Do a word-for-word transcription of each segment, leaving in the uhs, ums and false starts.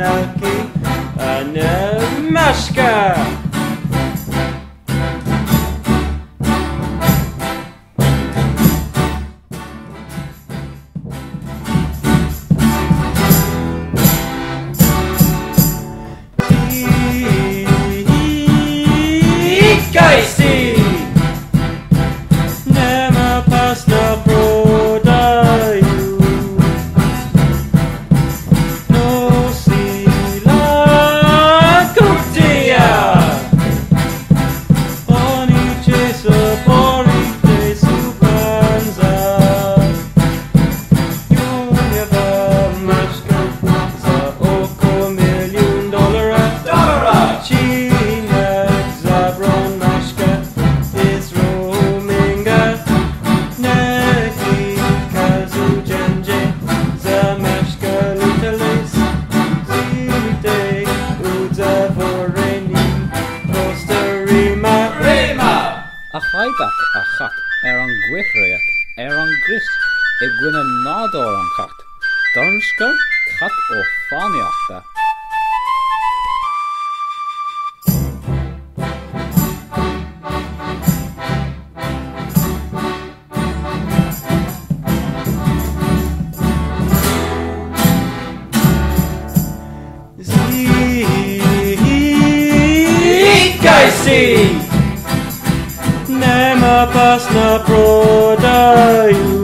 taki a nie maszka. Zeitgeisty! Nie ma pas na prodaju, nosila kutia. Oni cię zapori, ty supanza. Juniowa maczka za oko milion dolara. Dolara! Cinek za broń maczka jest roaminga. Neki kazu dżędzie za maczka litalis. Zitej udzaworeni prosta rima. Rima! A chaidach a chat ar an gwychriaach ar an gris I gwine nádor an chat. Darnska chat ó fáneachta. Zeitgeisty! Nie ma pas na prodaju,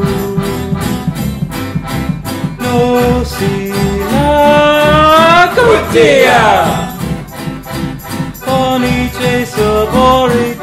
nosila kutia. Oni cię zabory,